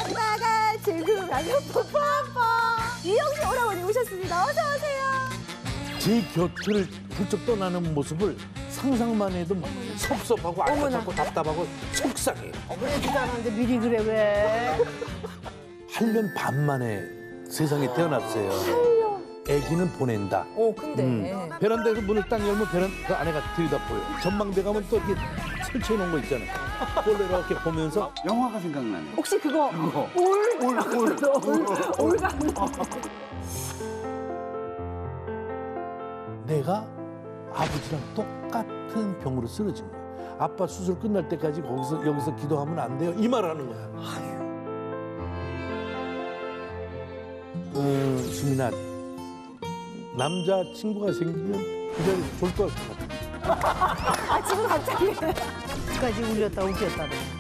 엄마가 즐거워하는 뽀뽀뽀. 이영식 오라버니 오셨습니다. 어서 오세요. 제 곁을 훌쩍 떠나는 모습을 상상만 해도 막 섭섭하고 안타깝고 답답하고 속상해요. 그래 주잖아는데 미리 그래 왜? 8년 반 만에 세상에 태어났어요. 8년. 아기는 보낸다. 근데. 베란다에서 문을 딱 열면 그 안에가 들여다보여. 전망대 가면 또 이렇게 설치해 놓은 거 있잖아요. 그걸 이렇게 보면서 영화가 생각나네. 혹시 그거 올 가는 내가 아버지랑 똑같은 병으로 쓰러진 거야. 아빠 수술 끝날 때까지 여기서 기도하면 안 돼요. 이 말을 하는 거야. 수민아, 남자 친구가 생기면 그 자리에서 졸도할 것 같아. 지금 갑자기. 끝까지 울렸다 웃겼다.